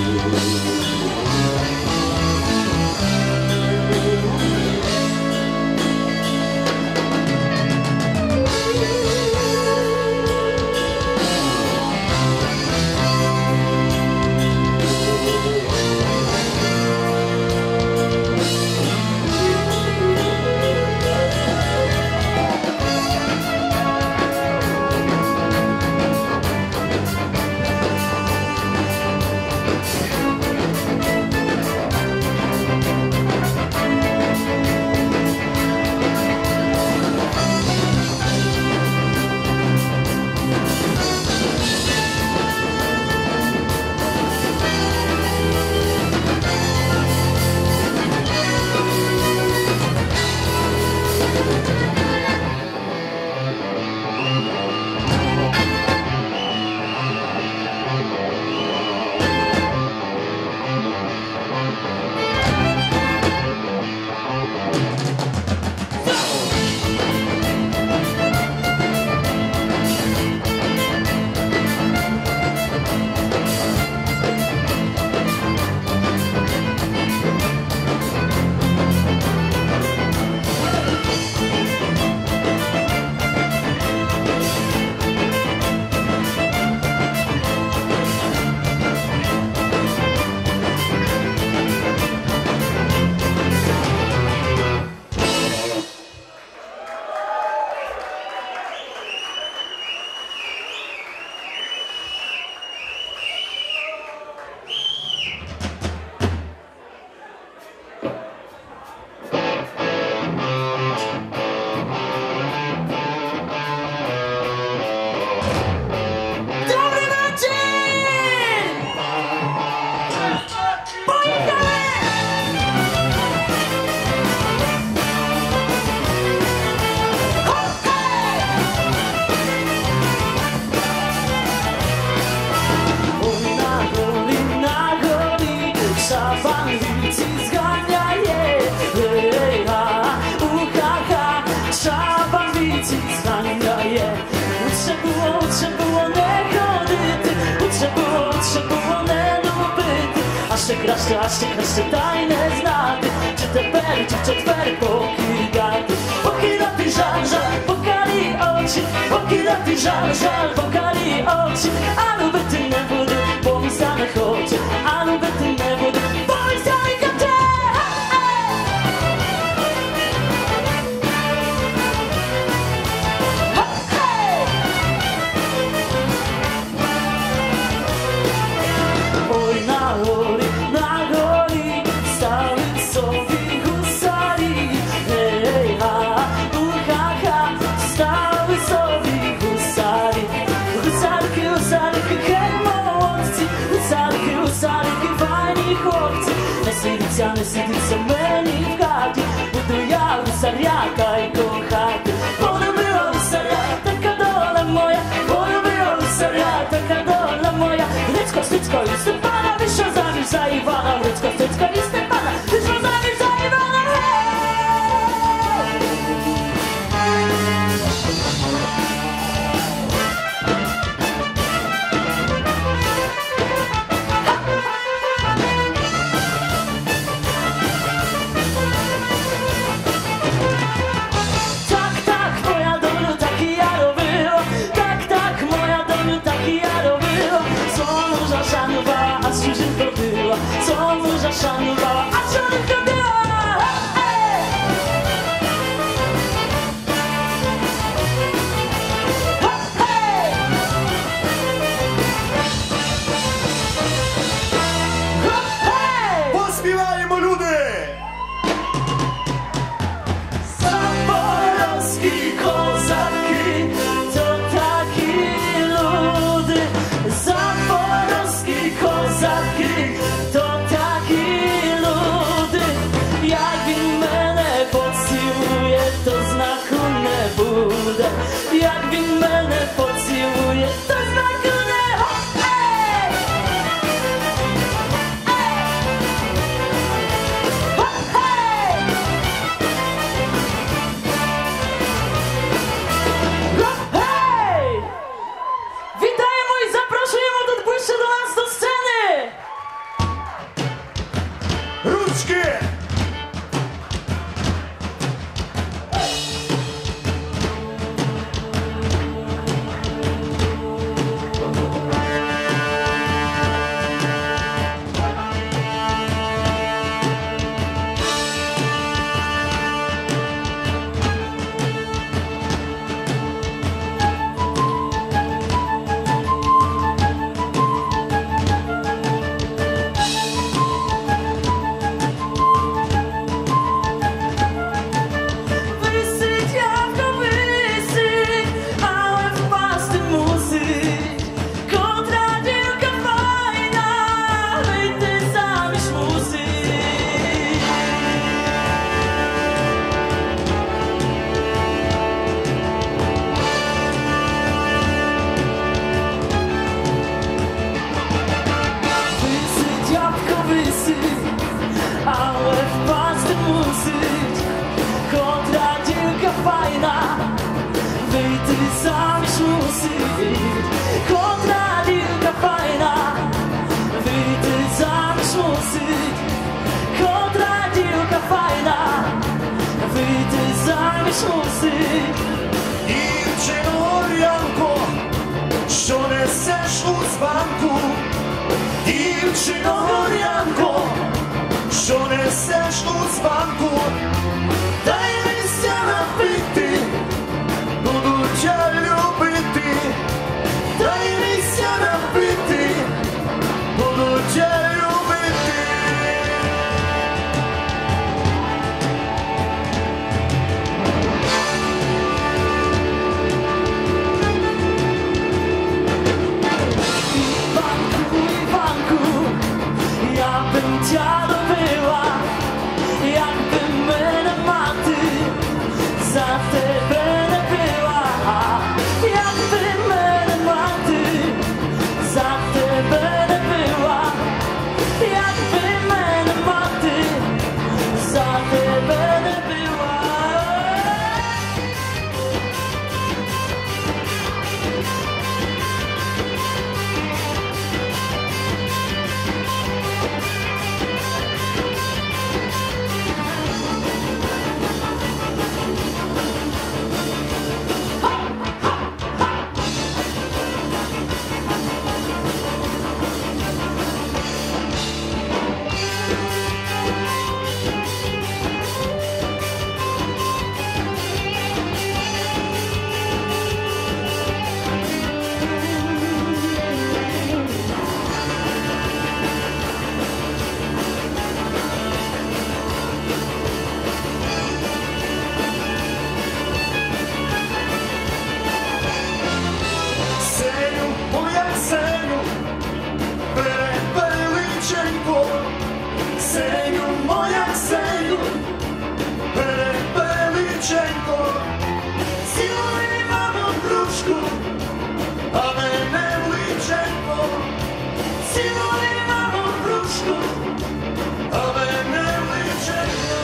Aż te tajne znaki, czy te pery, czy cztery pokidaty. Pokidaty, żal, żal, pokali oči, pokidaty, žal, žal, pokali oči. Anu bety ne budu pomísané choče, anu bety ne budu pomísané choče. Oj, na hori, stały sobie husari. Hej, ha, ha, stały sobie husari. Husarki, husarki, hej, młodcy, husarki, husarki, fajni chłopcy. Не сидиться мені в хаті, буду я гусаряка й кохати. Полюбила гусаря, така доля моя, полюбила гусаря, така доля моя. Грицько, Стецько і Степана, вийшов заміж за Івана. Грицько, Стецько і Степана, вийшов заміж за Івана. Co męża szanowała, a żonka była. Pośpiewajmy ludy! Zaporowski kozaki to taki ludy. Zaporowski kozaki to taki ludy. Jak він мене поцілує, то знаку не буде. Як він мене поцілує, то знаку не буде. Вітаємо і запрошуємо тут ближче до нас до сцени! włosy. Kontradiłka fajna, wyjdę zamieść musy. Дівчино Янко, що несеш у званку? Дівчино Янко, що несеш у званку? Дай місця напити, буду тя любити. Дай місця напити, буду тя любити. Ja bym dziado była, jakby menę maty za tebe nie była. Jakby menę maty za tebe nie była. Jakby menę maty za tebe nie była. Ксеню, моя Ксеню, перепеличенько, цілуй маму в ручку, а мене в личенько. Цілуй маму в ручку, а мене в личенько.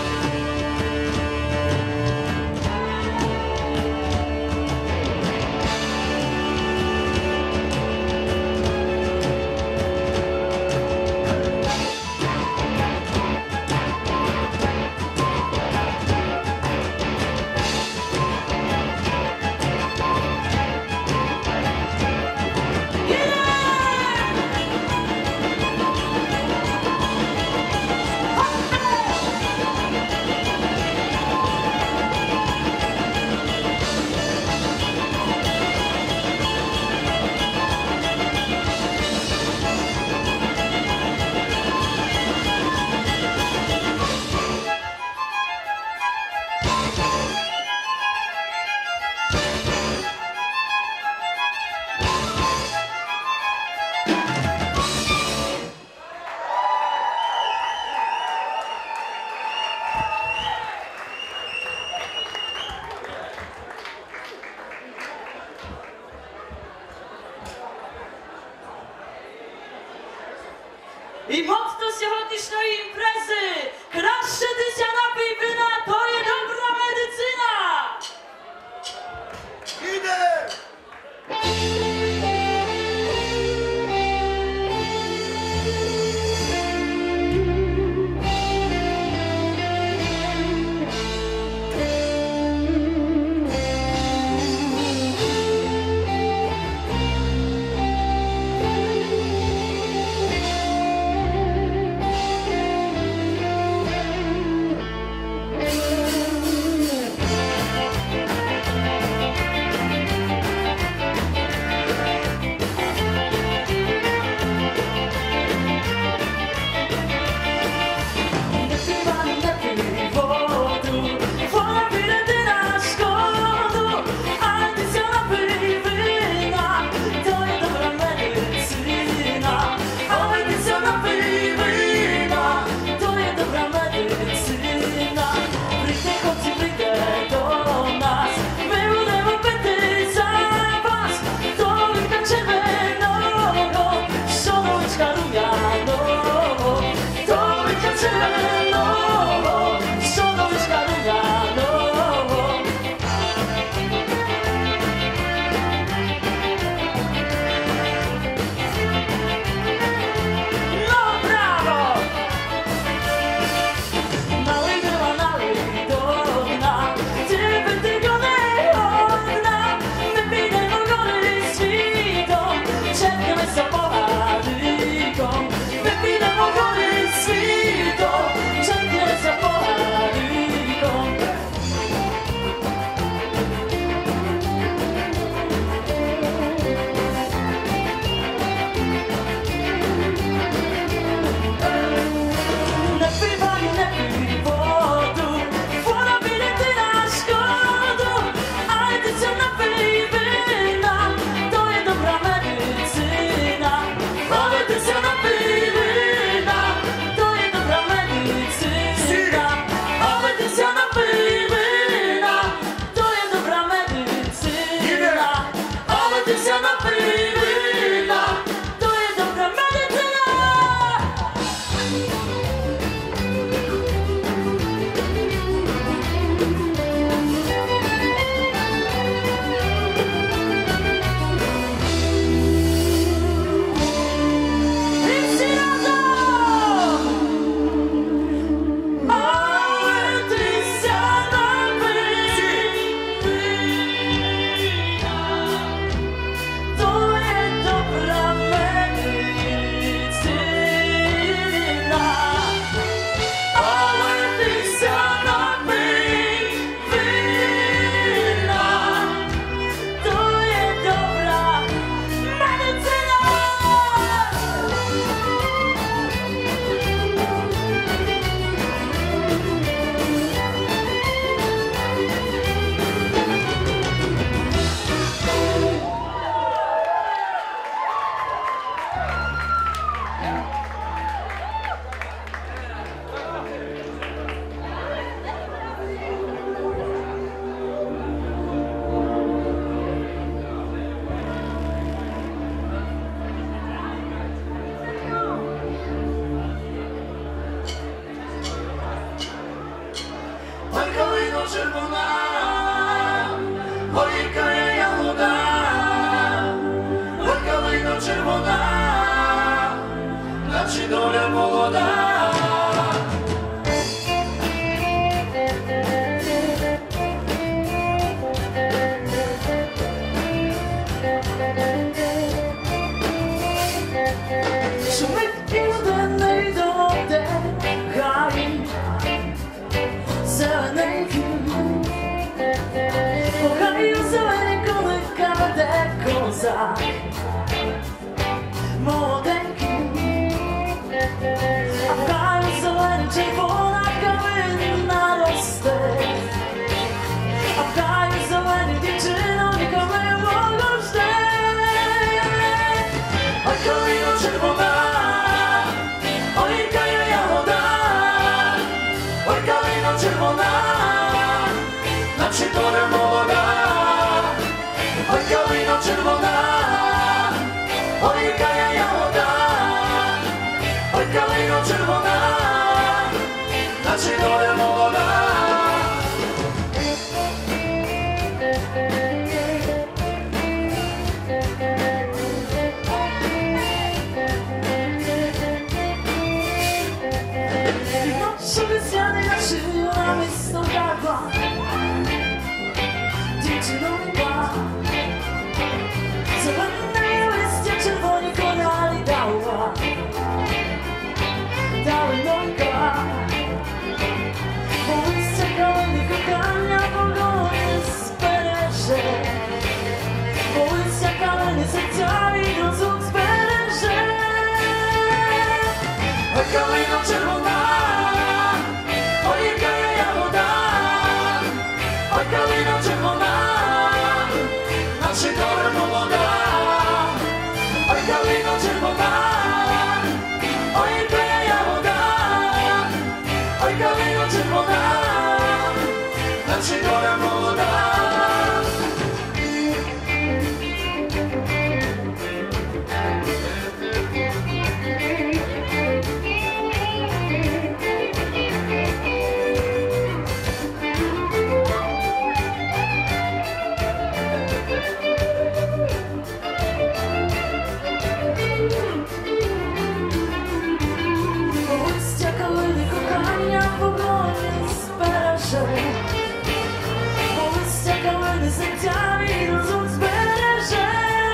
I mocno się chodzisz na imprezy. Krasze dysia napij wina, to jest dobra medycyna. Idę! наче доля молода. Шумить південний доде, гай зелененький, по гаю зелененькому веде козак молоденький, а в гаю зелений червона калина росте, а в гаю зелений дівчина ніколи жде. Ой, калино червона, ой, яка ягода, ой, калино червона, наче доля молода. Ой, калино червона, ой, яка ягода, ой, калино червона, наче доля молода. Шубисяний на шию намисто вдягла, дівчину люба, зелене листя, червоні коня дала, далинонька, бо листя калини кохання погоні збереже, бо листя калини серця від розум збереже. Ой, калино червона, ой, яка ягода, ой, калино червона, наче доля молода. Ой, калино червона, ой, яка ягода, ой, калино червона, наче доля молода. Листя калини кохання погоні збереже, бо листя калини серця від розум збереже.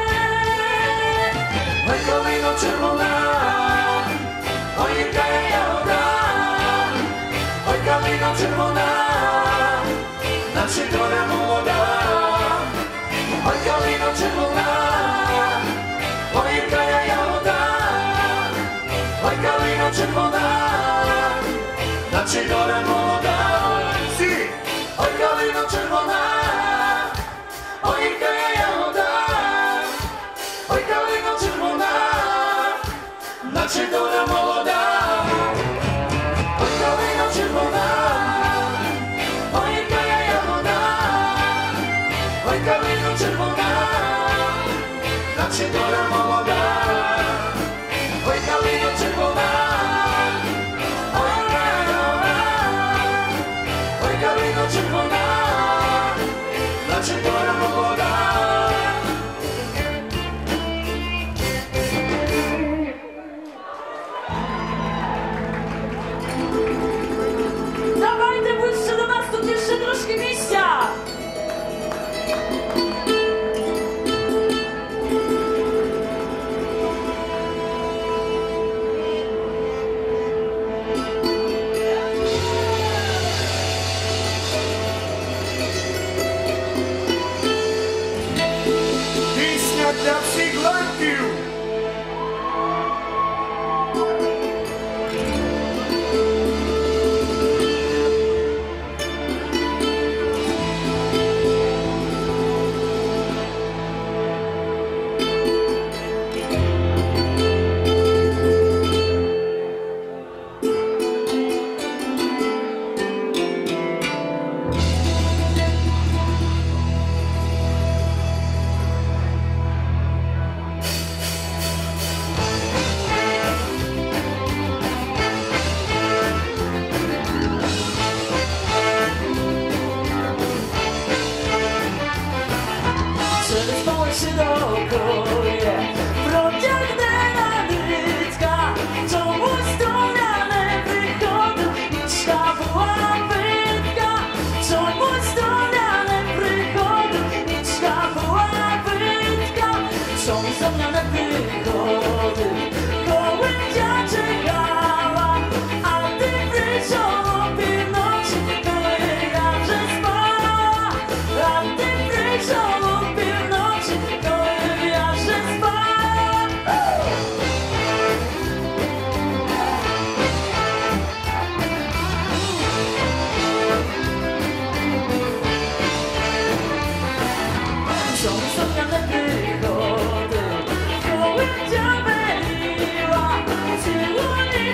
Ой, калино червона, ой, яка ягода, ой, калино червона, наче доля молода. Ой, калино червона, ой, яка ягода, ой, калино червона, наче доля молода. Всі! Ой, калино червона, ой, яка ягода, ой, калино червона, наче доля молода. Ой, калино червона, ой, яка ягода, ой, калино червона, наче доля молода. Ой, калино червона, ой, яка ягода, ой, калино червона,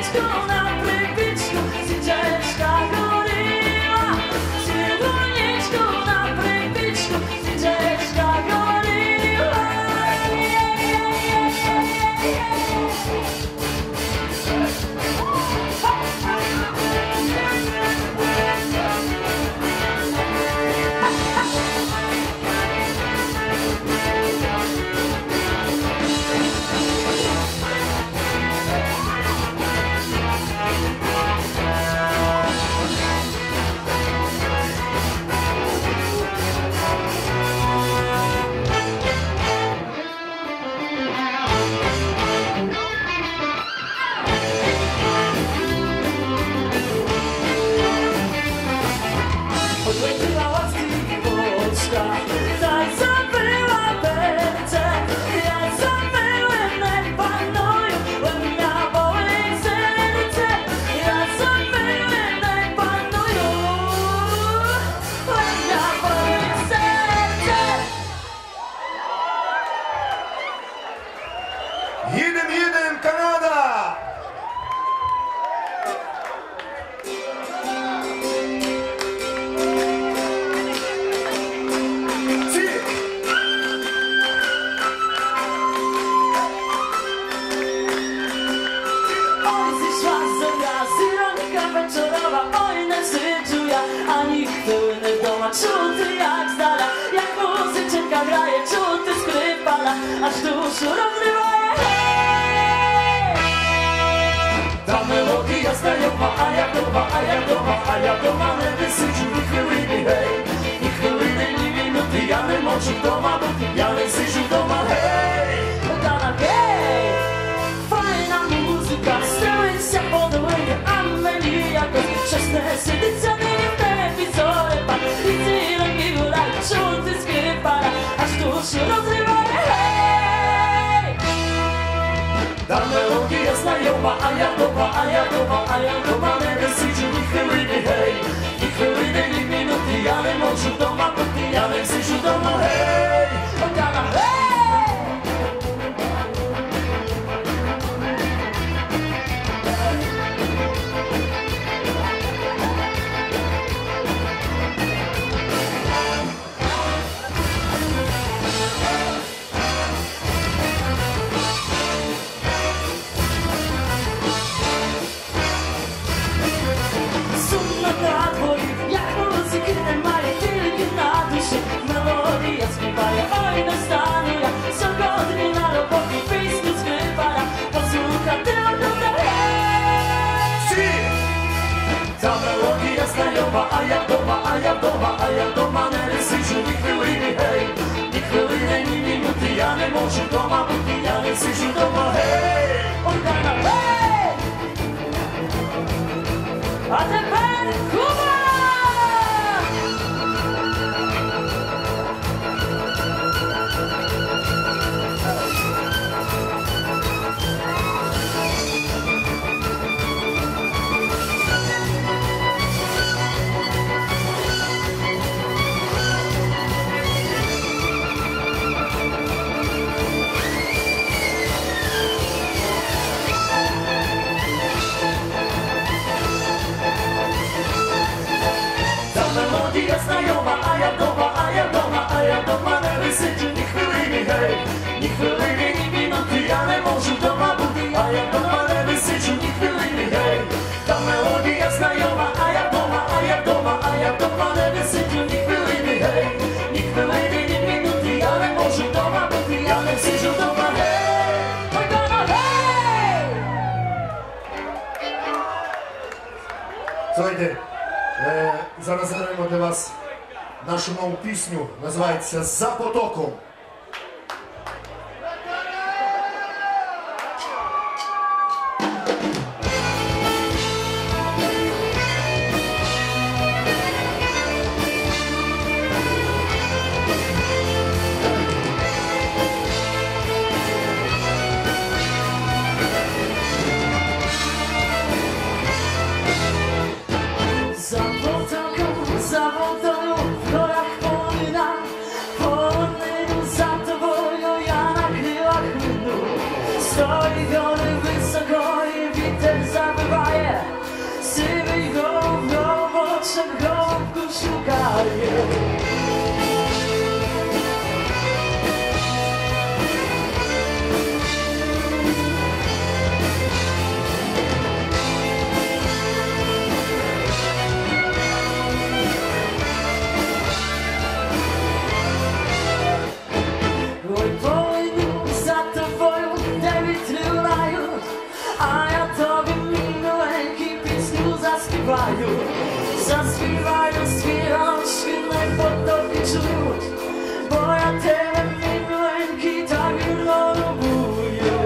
Jedem, Kanada! Czuty jak z dala, jak muzyczynka graje, czuty skryt pada, aż dusz rozrywa je, hej! Ta melodia znajoma, a jak doma, a jak doma, a jak doma, nie wysyciu ni chwiliny, hej! Ni chwiliny, ni minuty, ja nie moczę doma, bo ja nie syciu doma, hej! Dana, hej! Fajna muzyka, stałeś podołenie, a mnie jakoś wczesne sydyce, nie w telewizorze, pan i ręki góra, czuty skryt pada, aż dusz rozrywa je, hej! Ta melodia znajoma, a jak doma, a jak doma, a jak doma, nie wysyciu ni chwiliny, hej! Ni chwiliny, ni minuty, ja nie moczę doma, bo ja nie syciu doma, hej! Dana, hej! A jak doma, a jak doma, a jak doma, nie syciu ni chwiliny, hej! Ni chwiliny, ni minuty, ja nie moczę doma, bo ja nie syciu doma, hej! Dana, hej! A teraz Kuba! Melodia znajoma, a jak doma, a jak doma, a jak doma, nie wysyciu ni chwiliny, hej! Ni chwiliny, ni minuty, ja nie moczę doma, bo a jak doma, nie wysyciu ni chwiliny, hej! Ta melodia znajoma, a jak doma, a jak doma, a jak doma, nie wysyciu ni chwiliny, hej! Ni chwiliny, ni minuty, ja nie moczę doma, bo ja nie syciu doma, hej! Dana, hej! Słuchайте, зараз зіграємо для вас нашу нову пісню, називається «За потоком». Za wodą w gorach płynna, wolny wieter zabywaje, sywych gołów nowocznych gołąbków szukaje. Zaśpiewają swe rączki najpotopni cud, bo ja te ręki tak wiele lubuję.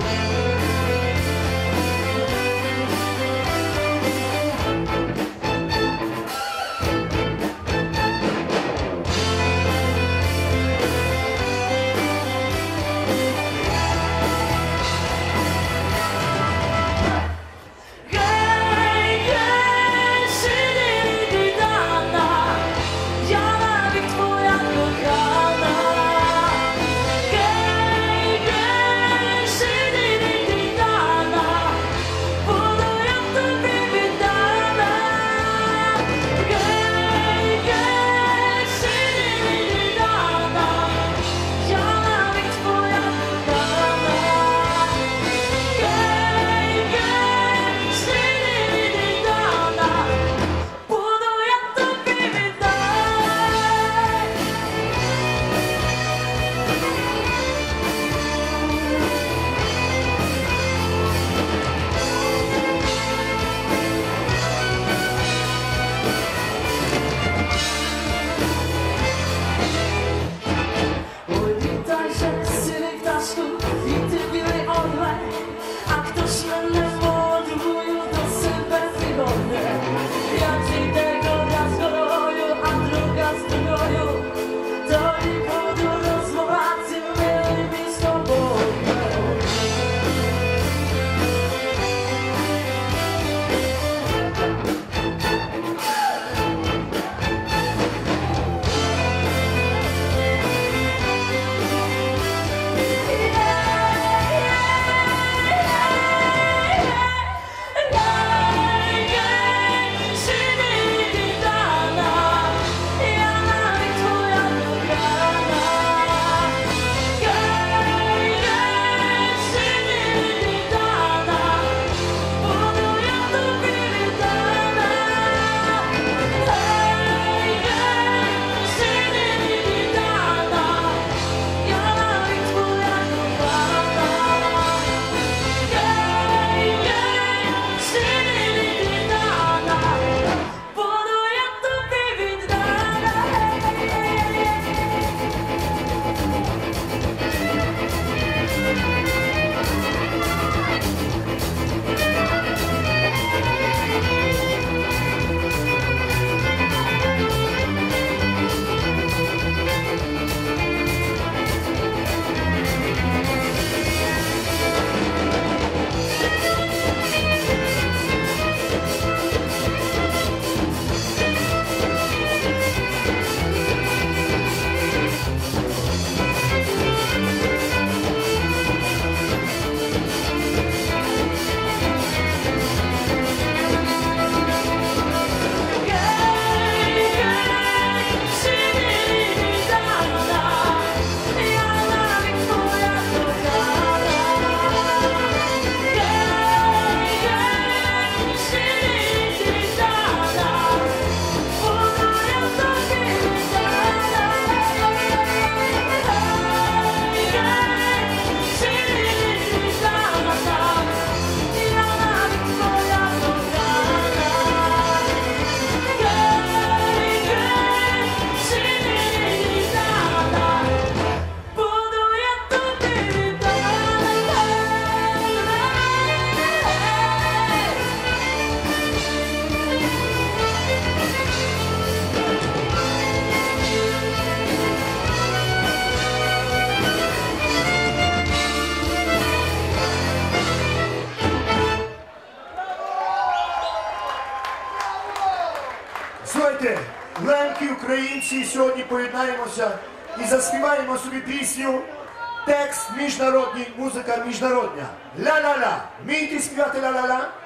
Слухайте, лемкі українці, сьогодні поєднаємося і заспіваємо собі пісню. Текст міжнародний, музика міжнародна. Ля-ля-ля. Вмієте співати ля-ля-ля?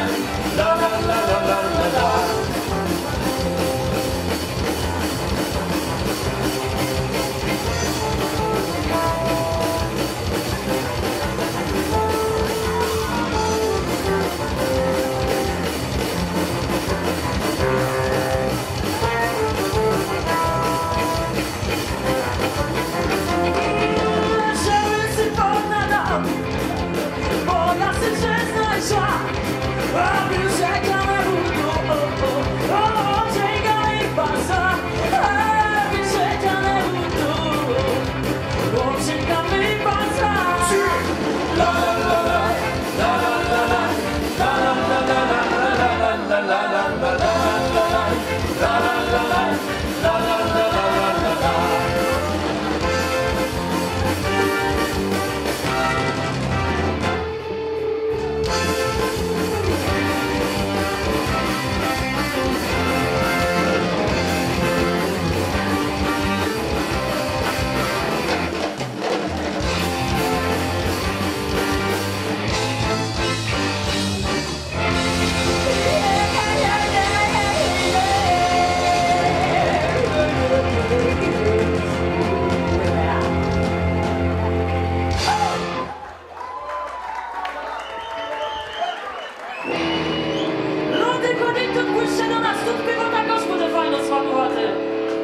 nas тут piwo також буде файно смакувати.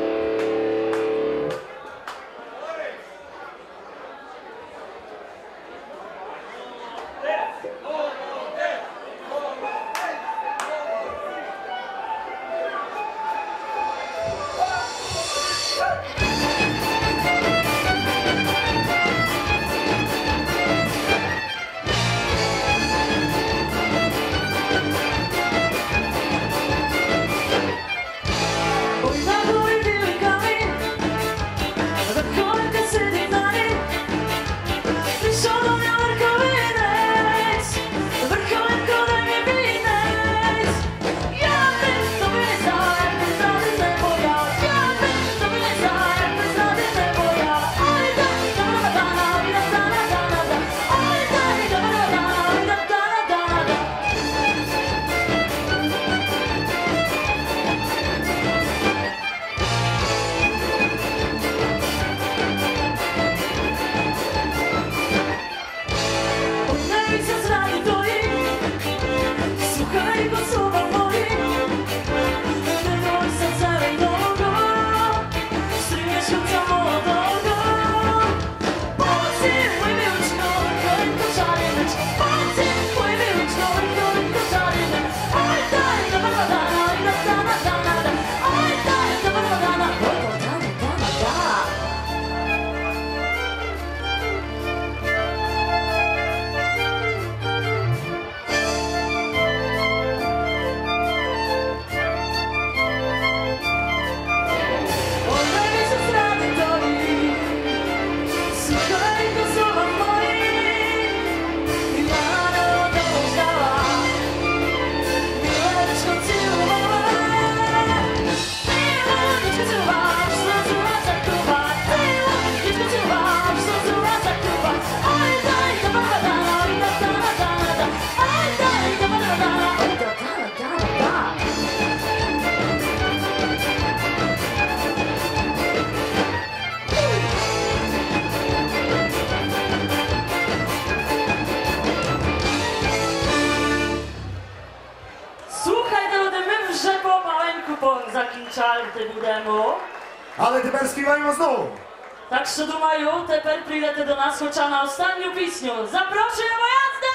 Закінчати будемо. Але тепер співаємо знову. Так що думаю, тепер прийдете до нас хоча на останню пісню. Запрошуємо язду!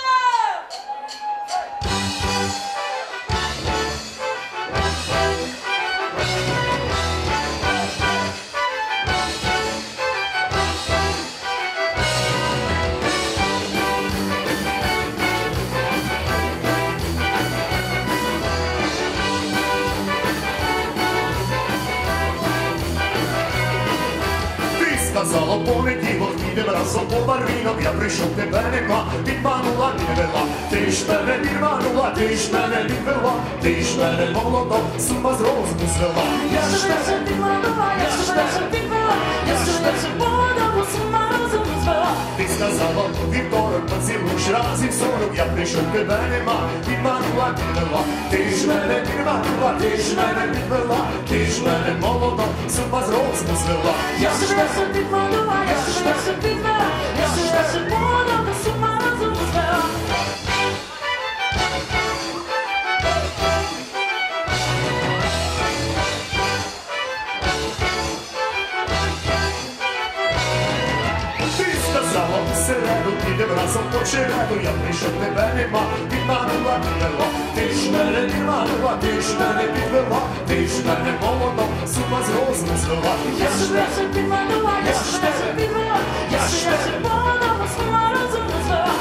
Сказала понеділок, підем разом по барвінок, я прийшов, тебе нема, підманула, підвела. Ти ж мене підманула, ти ж мене підвела, ти ж мене молодо, сума з розуму звела. Я ж тебе підманула, я ж тебе підвела, я ж тебе молодо, сума розуму звела. Ти сказала, вівторок, поцілуєш разів 40, я прийшов, тебе нема, підманула, підвела. Ти ж мене підманула, ти ж мене підвела, ти ж мене молодо, сума з розуму звела. Я ж тебе підманула, я ж тебе підвела, я ж тебе молодо, сума розуму звела. В середу підем разом по череду, я прийшов, тебе нема, підманула, підвела. Ти ж мене підманула, ти ж мене підвела, ти ж мене молодо, сума з розуму звела. Я ж тебе підманула, я ж тебе підвела, я ж тебе молодо, сума розуму звела.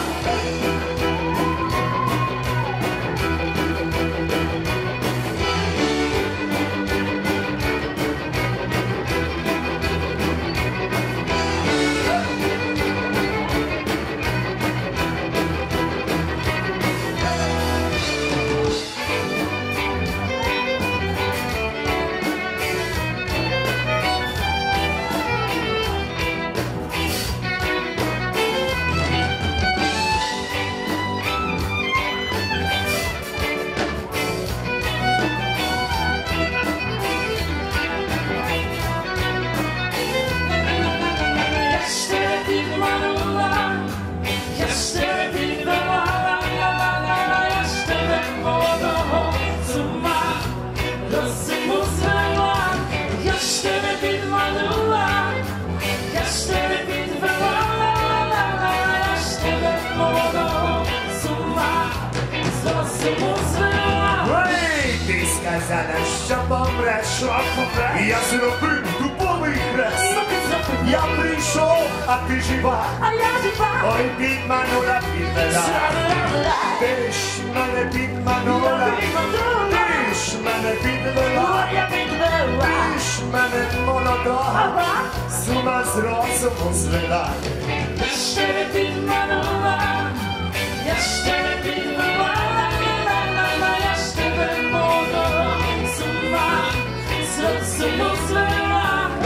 розуму звела. Ей, ти сказала, що помреш, я зробив дубовий хрест. Я прийшов, а ти жива. А я жива. Ой, підманула, підвела. Ти ж мене підманула. Ти ж мене підвела. Я підвела. Ти ж мене молодого з ума з розуму звела. Я ще не підманула. Я ще не підвела. Я ж тебе молодого з ума з розуму звела.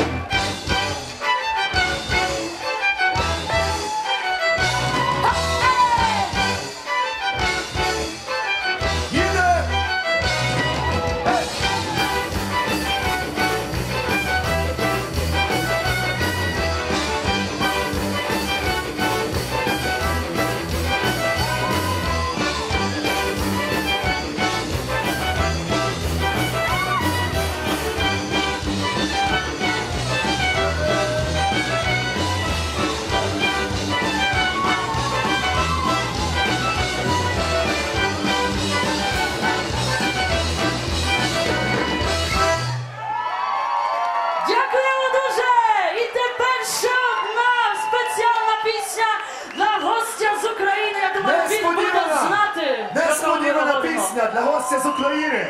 Дякуємо дуже! І тепер ще одна спеціальна пісня для гостя з України. Я думаю, він буде знати. Несподівана пісня для гостя з України.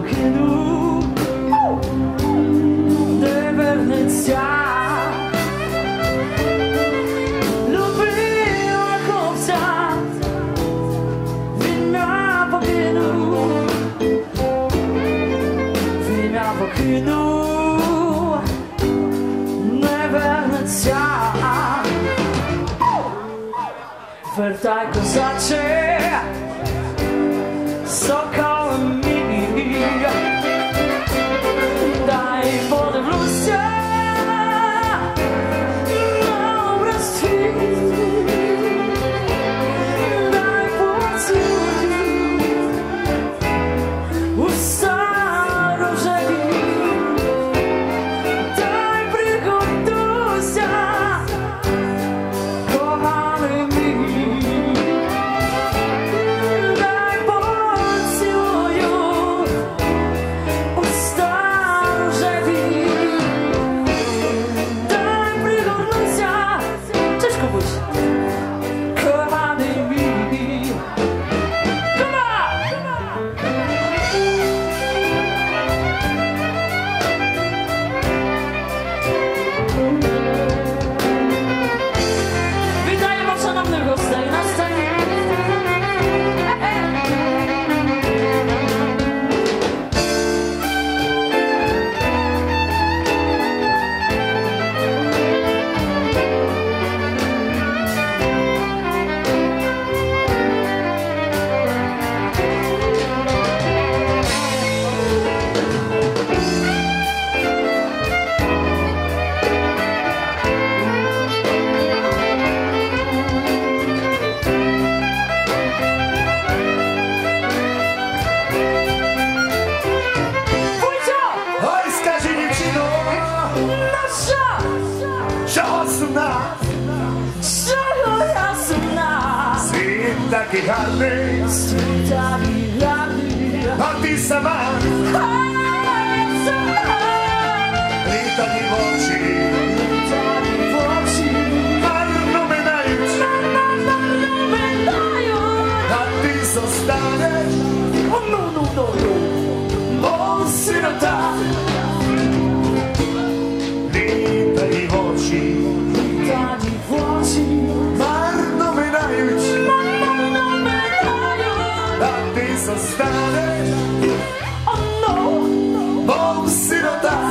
pohynu de Wenecja. Lubiła chłopca, wina pohynu de Wenecja. Wertaj kozacie, sokołem mi, daj wodę w lustrze na obraz twój, daj pocałuj usta różowi, daj przygotuj się, kochany mi. Taki harny, a ty sama, lita mi w oczy, marno mynają, a ty zostaniesz, bo syrota. Lita mi w oczy, marno mynają, zostanę, bo syrota.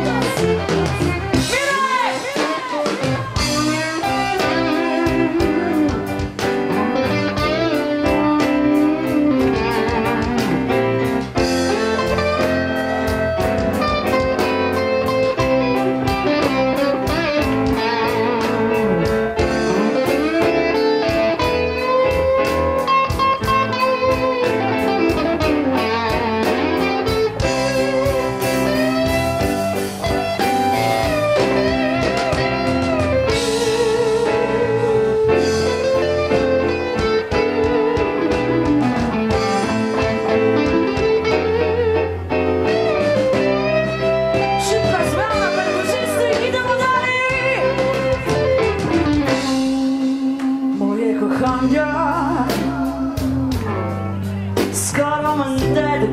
Skoro mam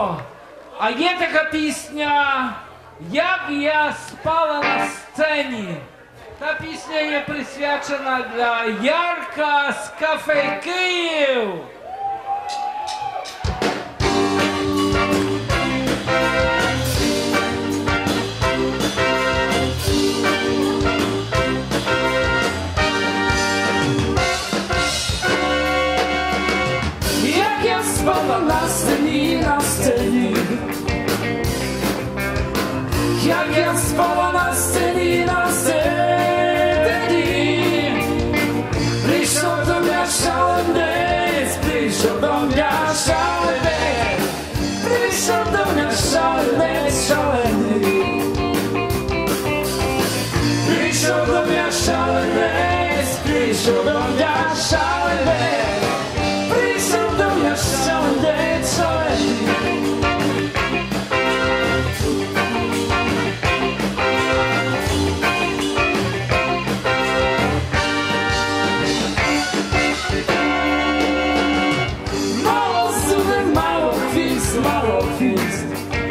О, а є така пісня «Як я спала на сцені». Та пісня є присвячена для Ярка з кафе «Київ». Як я спала на сцені, на сцені. Як я спала на сцені, на сцені. Прийшов до мене шаленець, прийшов до мене шаленець. Прийшов до мене шаленець, шалений. Прийшов до мене шаленець, прийшов до мене шаленець. Прийшов до мене шаленець, шалений. Mało chwist.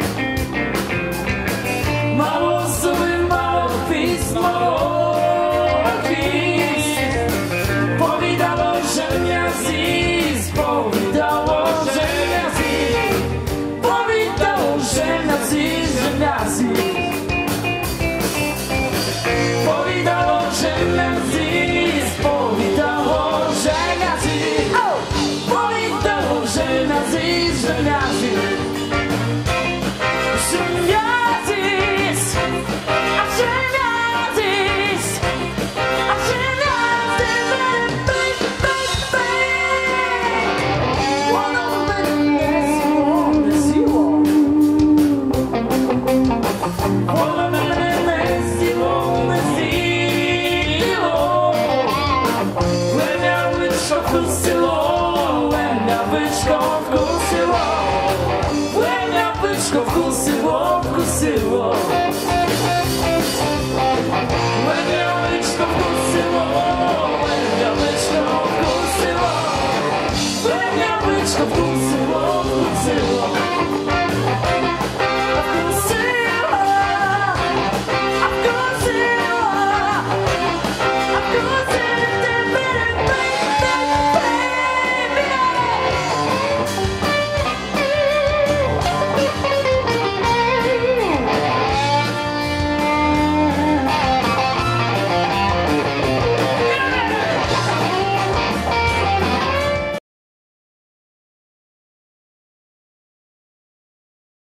Mało zuby, mało chwist, mało chwist. Powidało, że mnie zjist, powidało, że mnie zjist. Powidało, że mnie zjist, że mnie zjist. Powidało, że mnie zjist, powidało, że mnie zjist. Powidało, że mnie zjist, że mnie zjist. Wkusiło, wkusiło.